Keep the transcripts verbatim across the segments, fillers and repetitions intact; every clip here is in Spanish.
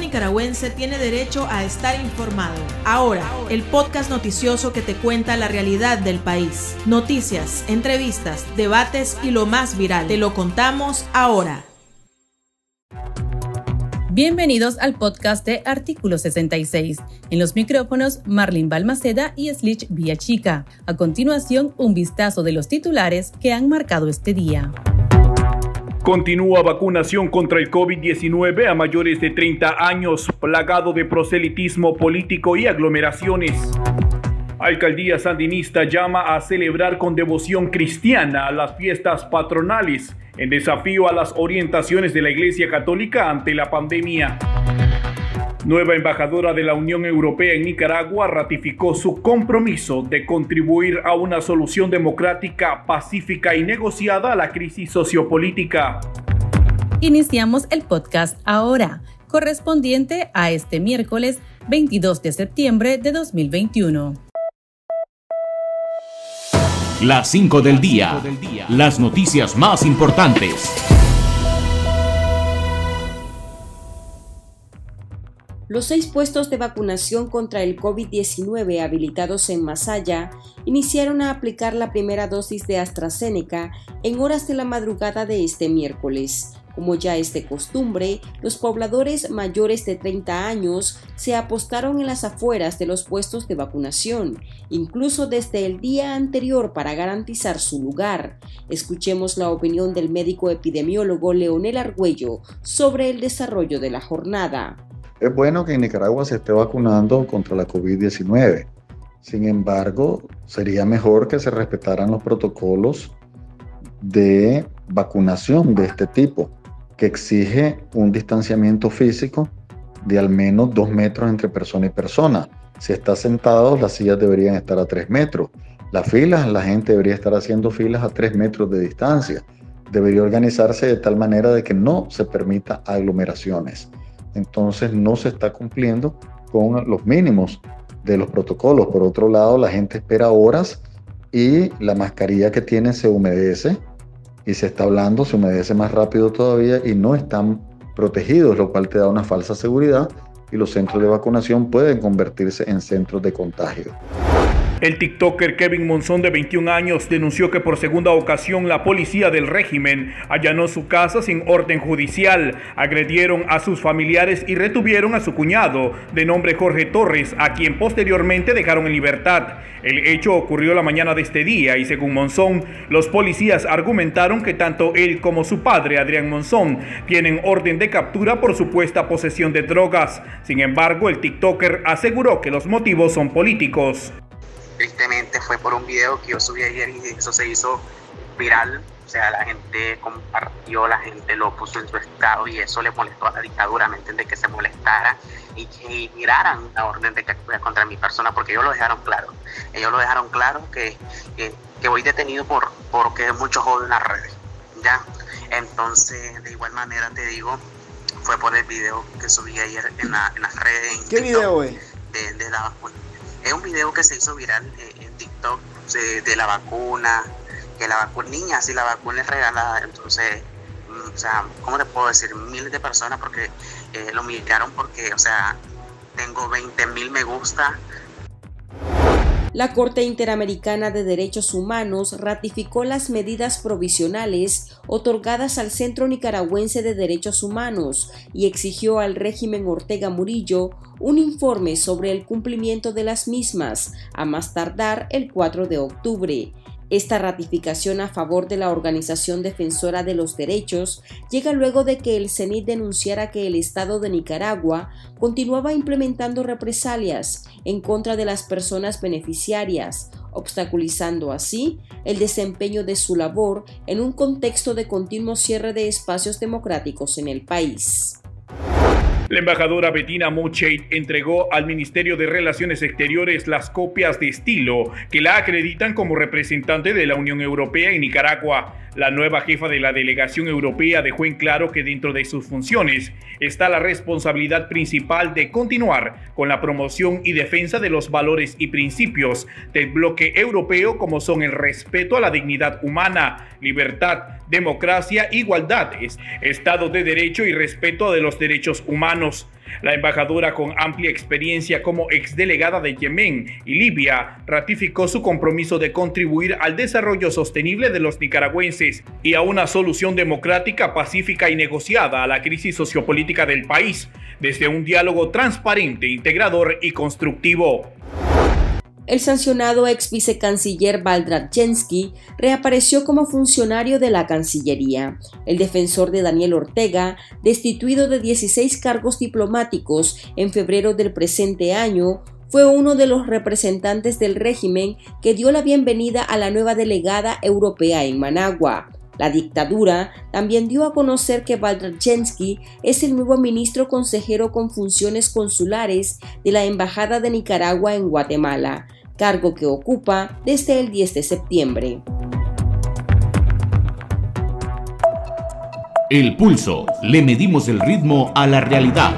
nicaragüense tiene derecho a estar informado. Ahora, el podcast noticioso que te cuenta la realidad del país. Noticias, entrevistas, debates y lo más viral. Te lo contamos ahora. Bienvenidos al podcast de Artículo sesenta y seis. En los micrófonos, Marlene Balmaceda y Slich Villachica. A continuación, un vistazo de los titulares que han marcado este día. Continúa vacunación contra el COVID diecinueve a mayores de treinta años, plagado de proselitismo político y aglomeraciones. Alcaldía sandinista llama a celebrar con devoción cristiana a las fiestas patronales, en desafío a las orientaciones de la Iglesia Católica ante la pandemia. Nueva embajadora de la Unión Europea en Nicaragua ratificó su compromiso de contribuir a una solución democrática, pacífica y negociada a la crisis sociopolítica. Iniciamos el podcast ahora, correspondiente a este miércoles veintidós de septiembre de dos mil veintiuno. Las cinco del día. Las noticias más importantes. Los seis puestos de vacunación contra el COVID diecinueve habilitados en Masaya iniciaron a aplicar la primera dosis de AstraZeneca en horas de la madrugada de este miércoles. Como ya es de costumbre, los pobladores mayores de treinta años se apostaron en las afueras de los puestos de vacunación, incluso desde el día anterior para garantizar su lugar. Escuchemos la opinión del médico epidemiólogo Leonel Argüello sobre el desarrollo de la jornada. Es bueno que en Nicaragua se esté vacunando contra la COVID diecinueve. Sin embargo, sería mejor que se respetaran los protocolos de vacunación de este tipo, que exige un distanciamiento físico de al menos dos metros entre persona y persona. Si está sentado, las sillas deberían estar a tres metros. Las filas, la gente debería estar haciendo filas a tres metros de distancia. Debería organizarse de tal manera de que no se permita aglomeraciones. Entonces no se está cumpliendo con los mínimos de los protocolos. Por otro lado, la gente espera horas y la mascarilla que tiene se humedece y se está hablando, se humedece más rápido todavía y no están protegidos, lo cual te da una falsa seguridad y los centros de vacunación pueden convertirse en centros de contagio. El tiktoker Kevin Monzón, de veintiún años, denunció que por segunda ocasión la policía del régimen allanó su casa sin orden judicial, agredieron a sus familiares y retuvieron a su cuñado, de nombre Jorge Torres, a quien posteriormente dejaron en libertad. El hecho ocurrió la mañana de este día y, según Monzón, los policías argumentaron que tanto él como su padre, Adrián Monzón, tienen orden de captura por supuesta posesión de drogas. Sin embargo, el tiktoker aseguró que los motivos son políticos. Tristemente fue por un video que yo subí ayer y eso se hizo viral, o sea, la gente compartió, la gente lo puso en su estado y eso le molestó a la dictadura, ¿me entiendes? Que se molestara y que miraran la orden de captura contra mi persona, porque ellos lo dejaron claro, ellos lo dejaron claro que, que, que voy detenido por porque muchos joden en las redes, ¿ya? Entonces, de igual manera te digo, fue por el video que subí ayer en, la, en las redes. En ¿Qué TikTok, video es? De, de la vacuna. Es un video que se hizo viral eh, en TikTok de, de la vacuna, que la vacuna, niña, si la vacuna es regalada, entonces, mm, o sea, ¿cómo te puedo decir? Miles de personas porque eh, lo miraron porque, o sea, tengo veinte mil me gusta. La Corte Interamericana de Derechos Humanos ratificó las medidas provisionales otorgadas al Centro Nicaragüense de Derechos Humanos y exigió al régimen Ortega Murillo un informe sobre el cumplimiento de las mismas, a más tardar el cuatro de octubre. Esta ratificación a favor de la Organización Defensora de los Derechos llega luego de que el CENIT denunciara que el Estado de Nicaragua continuaba implementando represalias en contra de las personas beneficiarias, obstaculizando así el desempeño de su labor en un contexto de continuo cierre de espacios democráticos en el país. La embajadora Bettina Mocheit entregó al Ministerio de Relaciones Exteriores las copias de estilo que la acreditan como representante de la Unión Europea en Nicaragua. La nueva jefa de la delegación europea dejó en claro que dentro de sus funciones está la responsabilidad principal de continuar con la promoción y defensa de los valores y principios del bloque europeo, como son el respeto a la dignidad humana, libertad, democracia, igualdad, Estado de Derecho y respeto de los derechos humanos. La embajadora, con amplia experiencia como exdelegada de Yemen y Libia, ratificó su compromiso de contribuir al desarrollo sostenible de los nicaragüenses y a una solución democrática, pacífica y negociada a la crisis sociopolítica del país, desde un diálogo transparente, integrador y constructivo. El sancionado ex vicecanciller Baldrachensky reapareció como funcionario de la Cancillería. El defensor de Daniel Ortega, destituido de dieciséis cargos diplomáticos en febrero del presente año, fue uno de los representantes del régimen que dio la bienvenida a la nueva delegada europea en Managua. La dictadura también dio a conocer que Baldrachensky es el nuevo ministro consejero con funciones consulares de la Embajada de Nicaragua en Guatemala, cargo que ocupa desde el diez de septiembre. El Pulso. Le medimos el ritmo a la realidad.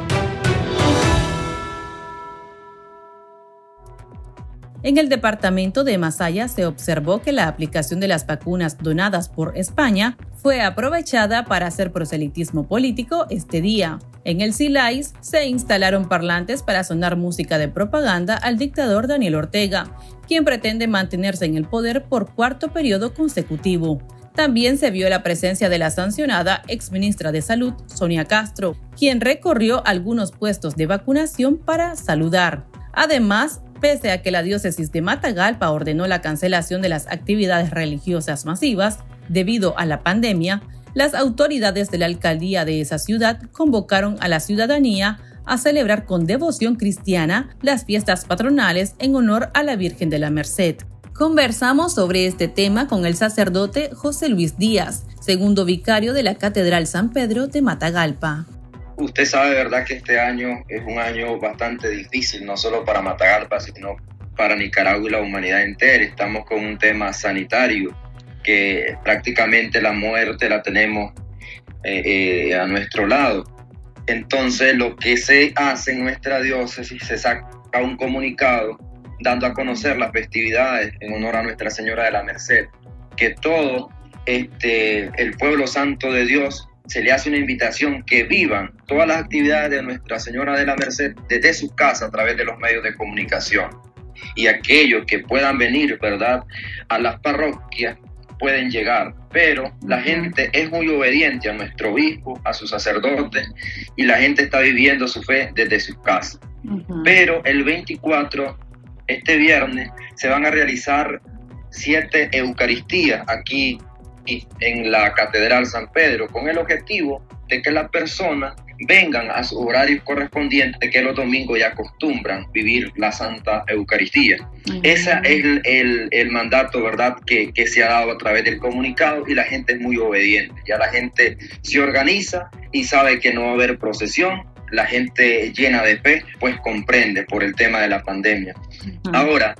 En el departamento de Masaya se observó que la aplicación de las vacunas donadas por España fue aprovechada para hacer proselitismo político este día. En el Silais se instalaron parlantes para sonar música de propaganda al dictador Daniel Ortega, quien pretende mantenerse en el poder por cuarto periodo consecutivo. También se vio la presencia de la sancionada exministra de Salud, Sonia Castro, quien recorrió algunos puestos de vacunación para saludar. Además, pese a que la diócesis de Matagalpa ordenó la cancelación de las actividades religiosas masivas debido a la pandemia, las autoridades de la alcaldía de esa ciudad convocaron a la ciudadanía a celebrar con devoción cristiana las fiestas patronales en honor a la Virgen de la Merced. Conversamos sobre este tema con el sacerdote José Luis Díaz, segundo vicario de la Catedral San Pedro de Matagalpa. Usted sabe, ¿verdad?, que este año es un año bastante difícil, no solo para Matagalpa, sino para Nicaragua y la humanidad entera. Estamos con un tema sanitario, que prácticamente la muerte la tenemos eh, eh, a nuestro lado. Entonces, lo que se hace en nuestra diócesis, se saca un comunicado dando a conocer las festividades en honor a Nuestra Señora de la Merced, que todo este, el pueblo santo de Dios se le hace una invitación que vivan todas las actividades de Nuestra Señora de la Merced desde su casa a través de los medios de comunicación. Y aquellos que puedan venir, ¿verdad?, a las parroquias pueden llegar, pero la gente es muy obediente a nuestro obispo, a sus sacerdotes, y la gente está viviendo su fe desde su casa. Uh-huh. Pero el veinticuatro, este viernes, se van a realizar siete eucaristías aquí en la Catedral San Pedro, con el objetivo de que las personas vengan a sus horarios correspondientes, que los domingos ya acostumbran vivir la Santa Eucaristía. Uh-huh. Ese es el, el, el mandato, ¿verdad?, que, que se ha dado a través del comunicado, y la gente es muy obediente. Ya la gente se organiza y sabe que no va a haber procesión. La gente llena de fe pues comprende por el tema de la pandemia. Uh-huh. Ahora,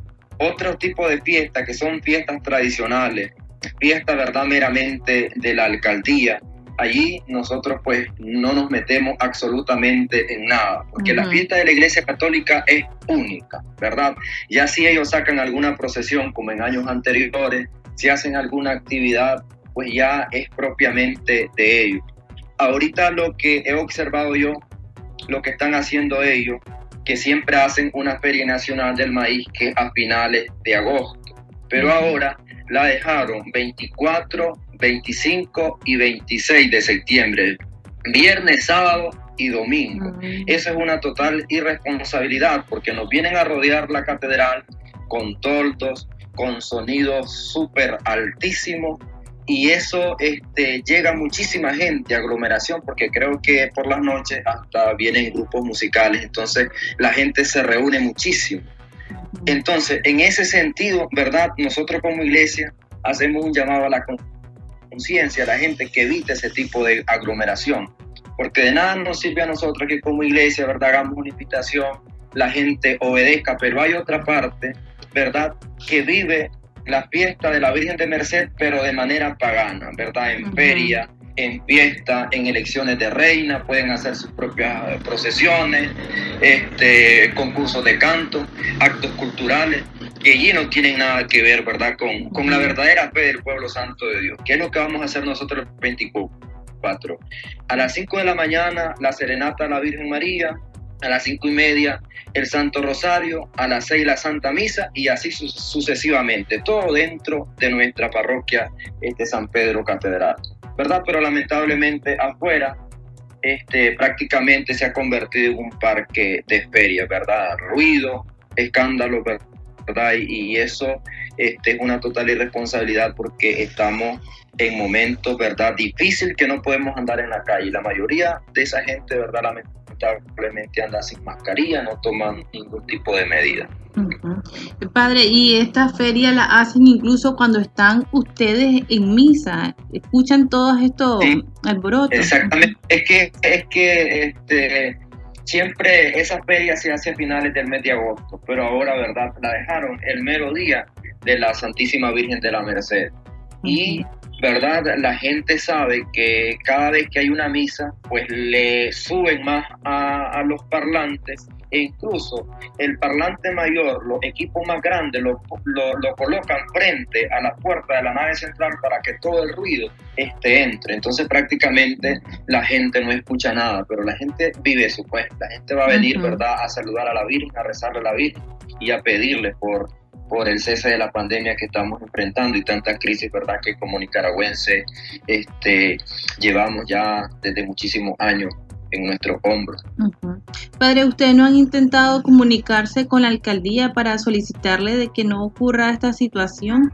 otro tipo de fiestas que son fiestas tradicionales, fiesta, ¿verdad?, meramente de la alcaldía. Allí nosotros pues no nos metemos absolutamente en nada, porque uh-huh. la fiesta de la Iglesia Católica es única, ¿verdad? Ya si ellos sacan alguna procesión como en años anteriores, si hacen alguna actividad, pues ya es propiamente de ellos. Ahorita lo que he observado yo, lo que están haciendo ellos, que siempre hacen una Feria Nacional del Maíz que es a finales de agosto, pero uh-huh. ahora la dejaron veinticuatro, veinticinco y veintiséis de septiembre, viernes, sábado y domingo. Uh-huh. Eso es una total irresponsabilidad, porque nos vienen a rodear la catedral con toldos, con sonidos súper altísimos, y eso este, llega muchísima gente, aglomeración, porque creo que por las noches hasta vienen grupos musicales, entonces la gente se reúne muchísimo. Entonces, en ese sentido, ¿verdad?, nosotros como iglesia hacemos un llamado a la conciencia, a la gente que evite ese tipo de aglomeración, porque de nada nos sirve a nosotros que como iglesia, ¿verdad?, hagamos una invitación, la gente obedezca, pero hay otra parte, ¿verdad?, que vive la fiesta de la Virgen de Merced, pero de manera pagana, ¿verdad?, en uh-huh. feria, en fiesta, en elecciones de reina, pueden hacer sus propias procesiones, este, concursos de canto, actos culturales, que allí no tienen nada que ver, ¿verdad?, con, con la verdadera fe del pueblo santo de Dios. ¿Qué es lo que vamos a hacer nosotros el veinticuatro? veinticuatro. A las cinco de la mañana, la serenata a la Virgen María. A las cinco y media el Santo Rosario, a las seis la Santa Misa y así su- sucesivamente, todo dentro de nuestra parroquia este, San Pedro Catedral, ¿verdad? Pero lamentablemente afuera este, prácticamente se ha convertido en un parque de ferias, ¿verdad? Ruido, escándalo, ¿verdad? Y, y eso este, es una total irresponsabilidad porque estamos en momentos, ¿verdad? Difícil que no podemos andar en la calle. La mayoría de esa gente, ¿verdad? Lamentablemente anda sin mascarilla, no toman ningún tipo de medida. Uh-huh. Padre, y esta feria la hacen incluso cuando están ustedes en misa, escuchan todos estos Sí, alborotos. exactamente. Es que, es que este, siempre esa feria se hace a finales del mes de agosto, pero ahora, ¿verdad? La dejaron el mero día de la Santísima Virgen de la Merced. Y, ¿verdad? La gente sabe que cada vez que hay una misa, pues le suben más a, a los parlantes e incluso el parlante mayor, los equipos más grandes, lo, lo, lo colocan frente a la puerta de la nave central para que todo el ruido este, entre. Entonces prácticamente la gente no escucha nada, pero la gente vive su pues. La gente va a venir, uh-huh. ¿verdad? A saludar a la Virgen, a rezarle a la Virgen y a pedirle por por el cese de la pandemia que estamos enfrentando y tanta crisis, ¿verdad?, que como nicaragüenses este, llevamos ya desde muchísimos años en nuestros hombros. Uh-huh. Padre, ¿ustedes no han intentado comunicarse con la alcaldía para solicitarle de que no ocurra esta situación?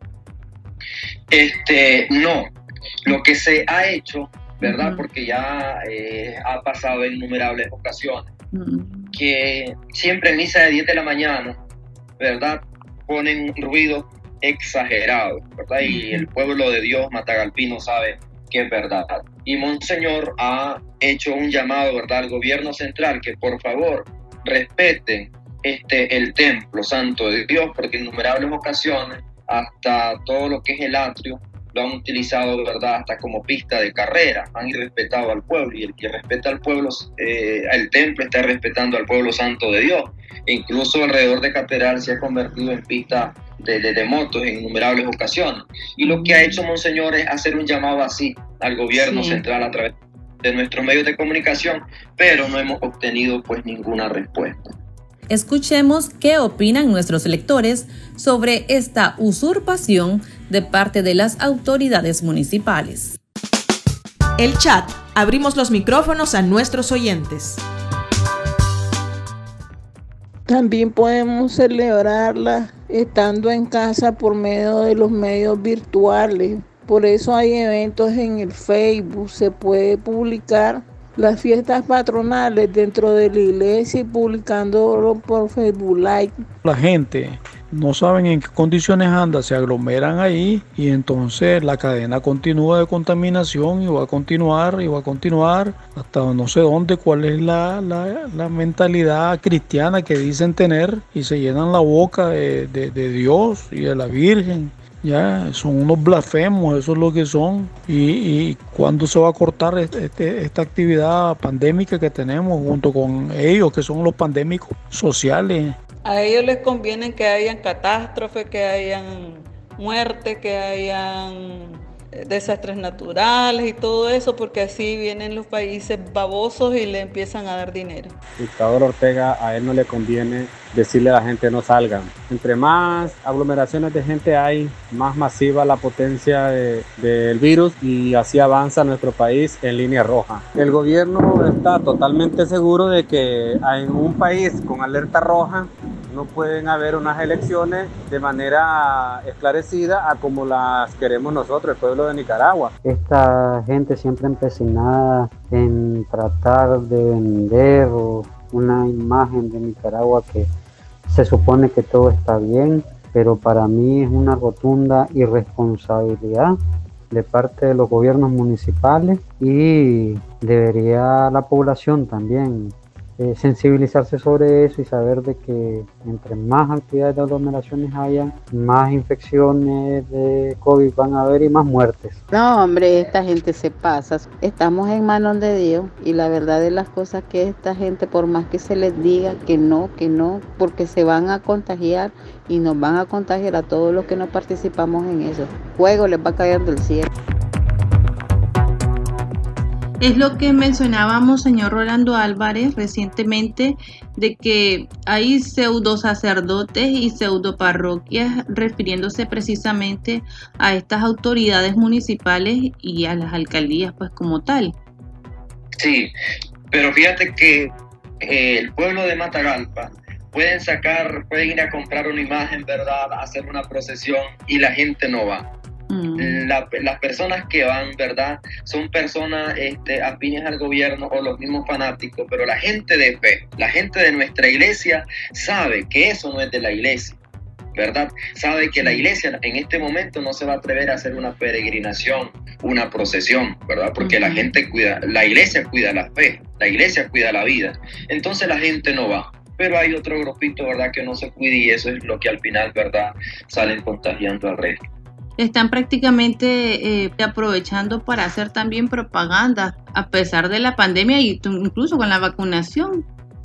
Este, no. Lo que se ha hecho, ¿verdad?, uh-huh. porque ya eh, ha pasado en innumerables ocasiones, uh-huh. que siempre en misa de diez de la mañana, ¿verdad?, ponen un ruido exagerado, ¿verdad? Y el pueblo de Dios, Matagalpino, sabe que es verdad. Y Monseñor ha hecho un llamado, ¿verdad?, al gobierno central que por favor respeten este, el templo santo de Dios, porque en innumerables ocasiones hasta todo lo que es el atrio lo han utilizado, ¿verdad?, hasta como pista de carrera. Han irrespetado al pueblo, y el que respeta al pueblo, eh, el templo está respetando al pueblo santo de Dios. E incluso alrededor de Catedral se ha convertido en pista de, de, de motos en innumerables ocasiones. Y lo que ha hecho Monseñor es hacer un llamado así al gobierno sí. central a través de nuestros medios de comunicación, pero no hemos obtenido pues ninguna respuesta. Escuchemos qué opinan nuestros lectores sobre esta usurpación de parte de las autoridades municipales. El chat. Abrimos los micrófonos a nuestros oyentes. También podemos celebrarla estando en casa por medio de los medios virtuales. Por eso hay eventos en el Facebook. Se puede publicar las fiestas patronales dentro de la iglesia y publicándolo por Facebook Live. La gente no saben en qué condiciones anda, se aglomeran ahí y entonces la cadena continúa de contaminación y va a continuar y va a continuar hasta no sé dónde, cuál es la, la, la mentalidad cristiana que dicen tener y se llenan la boca de, de, de Dios y de la Virgen. Ya, son unos blasfemos, eso es lo que son. Y, y cuándo se va a cortar este, este, esta actividad pandémica que tenemos junto con ellos, que son los pandémicos sociales. A ellos les conviene que hayan catástrofes, que hayan muerte, que hayan desastres naturales y todo eso, porque así vienen los países babosos y le empiezan a dar dinero. Dictador Ortega, a él no le conviene decirle a la gente no salgan. Entre más aglomeraciones de gente hay, más masiva la potencia de, del virus y así avanza nuestro país en línea roja. El gobierno está totalmente seguro de que en un país con alerta roja no pueden haber unas elecciones de manera esclarecida a como las queremos nosotros, el pueblo de Nicaragua. Esta gente siempre empecinada en tratar de vender una imagen de Nicaragua que se supone que todo está bien, pero para mí es una rotunda irresponsabilidad de parte de los gobiernos municipales y debería la población también Eh, sensibilizarse sobre eso y saber de que entre más actividades de aglomeraciones haya, más infecciones de COVID van a haber y más muertes. No, hombre, esta gente se pasa. Estamos en manos de Dios y la verdad de las cosas que esta gente, por más que se les diga que no, que no, porque se van a contagiar y nos van a contagiar a todos los que no participamos en eso. Fuego les va a caer del cielo. Es lo que mencionábamos, señor Rolando Álvarez, recientemente, de que hay pseudo sacerdotes y pseudo parroquias refiriéndose precisamente a estas autoridades municipales y a las alcaldías, pues como tal. Sí, pero fíjate que eh, el pueblo de Matagalpa pueden sacar, pueden ir a comprar una imagen, ¿verdad?, hacer una procesión y la gente no va. Mm. La, las personas que van, ¿verdad?, son personas este, afines al gobierno o los mismos fanáticos, pero la gente de fe, la gente de nuestra iglesia sabe que eso no es de la iglesia, ¿verdad? Sabe que la iglesia en este momento no se va a atrever a hacer una peregrinación, una procesión, ¿verdad? Porque uh-huh. la gente cuida, la iglesia cuida la fe, la iglesia cuida la vida, entonces la gente no va. Pero hay otro grupito, ¿verdad?, que no se cuida y eso es lo que al final, ¿verdad?, salen contagiando al resto. Están prácticamente eh, aprovechando para hacer también propaganda a pesar de la pandemia y incluso con la vacunación.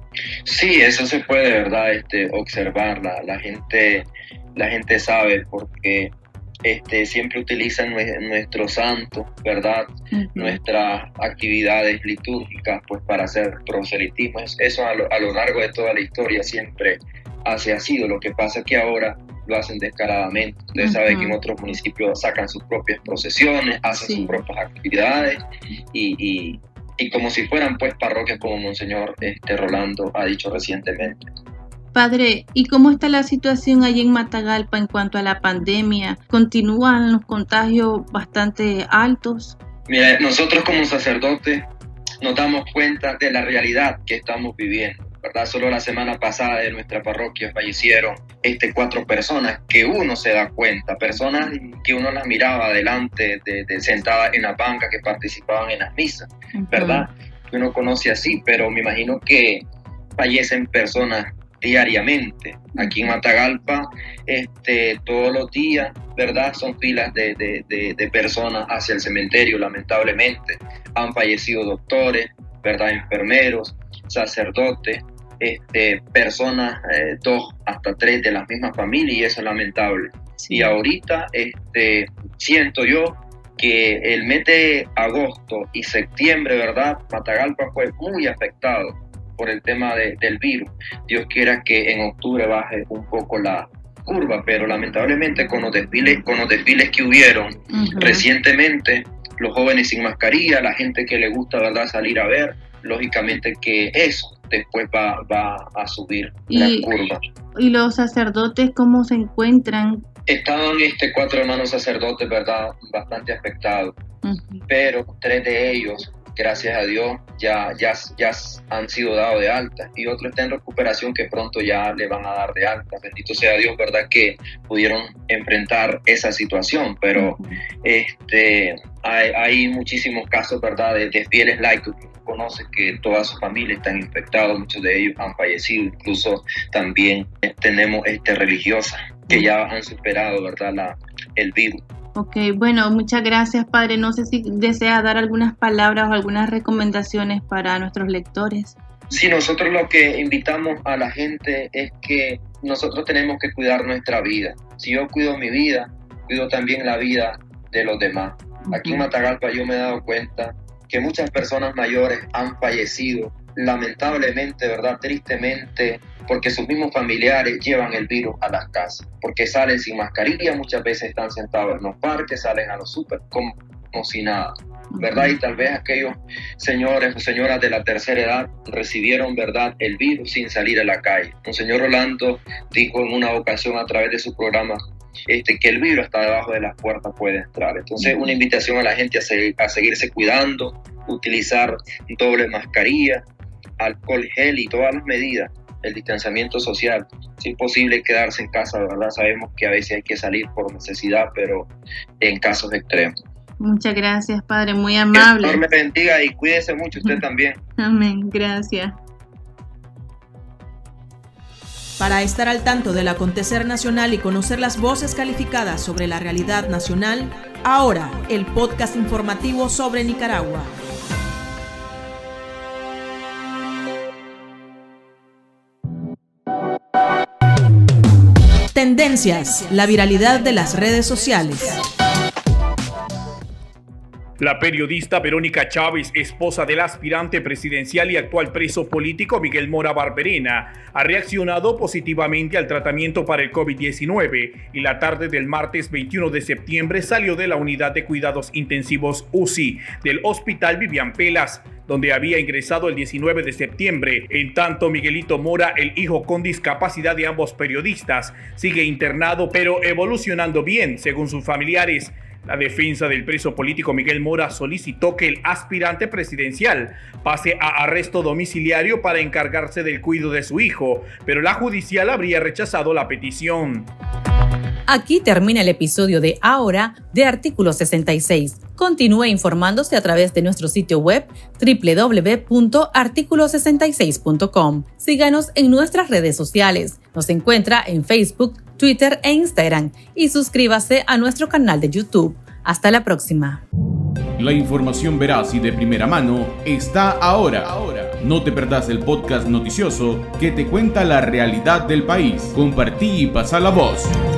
Sí, eso se puede, ¿verdad?, este, observar. La, la gente, la gente sabe porque este, siempre utilizan nuestro santo, ¿verdad?, uh-huh. nuestras actividades litúrgicas, pues para hacer proselitismo. Eso a lo, a lo largo de toda la historia siempre así ha sido. Lo que pasa es que ahora lo hacen descaradamente. Ustedes uh-huh. saben que en otros municipios sacan sus propias procesiones, hacen sí. sus propias actividades y, y, y como si fueran pues parroquias, como Monseñor este, Rolando ha dicho recientemente. Padre, ¿y cómo está la situación allí en Matagalpa en cuanto a la pandemia? ¿Continúan los contagios bastante altos? Mira, nosotros como sacerdotes nos damos cuenta de la realidad que estamos viviendo, ¿verdad? Solo la semana pasada de nuestra parroquia fallecieron este, cuatro personas que uno se da cuenta, personas que uno las miraba adelante, de, de, sentadas en la banca, que participaban en las misas, ¿verdad? Uh-huh. Que uno conoce así, pero me imagino que fallecen personas diariamente. Aquí en Matagalpa, este, todos los días, ¿verdad?, son filas de, de, de, de personas hacia el cementerio, lamentablemente. Han fallecido doctores, ¿verdad?, enfermeros, sacerdotes, este, personas, eh, dos hasta tres de las mismas familias, y eso es lamentable. Sí. Y ahorita este, siento yo que el mes de agosto y septiembre, ¿verdad?, Matagalpa fue muy afectado por el tema de, del virus. Dios quiera que en octubre baje un poco la curva, pero lamentablemente con los desfiles, con los desfiles que hubieron uh-huh. recientemente, los jóvenes sin mascarilla, la gente que le gusta, ¿verdad?, salir a ver, lógicamente que eso después va, va a subir y, la curva. ¿Y los sacerdotes cómo se encuentran? Estaban este, cuatro hermanos sacerdotes, ¿verdad?, bastante afectados, uh-huh. pero tres de ellos, gracias a Dios, ya, ya, ya han sido dados de alta, y otro está en recuperación que pronto ya le van a dar de alta. Bendito sea Dios, ¿verdad?, que pudieron enfrentar esa situación, pero uh-huh. este, hay, hay muchísimos casos, ¿verdad?, de, de fieles laicos que conoce que toda su familia están infectados, muchos de ellos han fallecido, incluso también tenemos este, religiosas que ya han superado, ¿verdad?, la, el virus. Ok, bueno, muchas gracias, Padre. No sé si desea dar algunas palabras o algunas recomendaciones para nuestros lectores. Sí, nosotros lo que invitamos a la gente es que nosotros tenemos que cuidar nuestra vida. Si yo cuido mi vida, cuido también la vida de los demás. Uh-huh. Aquí en Matagalpa yo me he dado cuenta que muchas personas mayores han fallecido, lamentablemente, ¿verdad?, tristemente, porque sus mismos familiares llevan el virus a las casas, porque salen sin mascarilla, muchas veces están sentados en los parques, salen a los súper como, como si nada, ¿verdad? Y tal vez aquellos señores o señoras de la tercera edad recibieron, ¿verdad?, el virus sin salir a la calle. Monseñor Rolando dijo en una ocasión a través de su programa este, que el virus está debajo de las puertas, puede entrar. Entonces, una invitación a la gente a, seguir, a seguirse cuidando, utilizar doble mascarilla, alcohol gel y todas las medidas, el distanciamiento social. Si es posible quedarse en casa, ¿verdad? Sabemos que a veces hay que salir por necesidad, pero en casos extremos. Muchas gracias, Padre, muy amable. Que el Señor le bendiga y cuídese mucho usted también. Amén, gracias. Para estar al tanto del acontecer nacional y conocer las voces calificadas sobre la realidad nacional, ahora el podcast informativo sobre Nicaragua. Tendencias, la viralidad de las redes sociales. La periodista Verónica Chávez, esposa del aspirante presidencial y actual preso político Miguel Mora Barberena, ha reaccionado positivamente al tratamiento para el COVID diecinueve y la tarde del martes veintiuno de septiembre salió de la unidad de cuidados intensivos U C I del Hospital Vivian Pelas, donde había ingresado el diecinueve de septiembre. En tanto, Miguelito Mora, el hijo con discapacidad de ambos periodistas, sigue internado pero evolucionando bien, según sus familiares. La defensa del preso político Miguel Mora solicitó que el aspirante presidencial pase a arresto domiciliario para encargarse del cuidado de su hijo, pero la judicial habría rechazado la petición. Aquí termina el episodio de Ahora de Artículo sesenta y seis. Continúe informándose a través de nuestro sitio web doble u doble u doble u punto artículo sesenta y seis punto com. Síganos en nuestras redes sociales. Nos encuentra en Facebook, Twitter e Instagram y suscríbase a nuestro canal de YouTube. Hasta la próxima. La información veraz y de primera mano está ahora. No te perdás el podcast noticioso que te cuenta la realidad del país. Compartí y pasa la voz.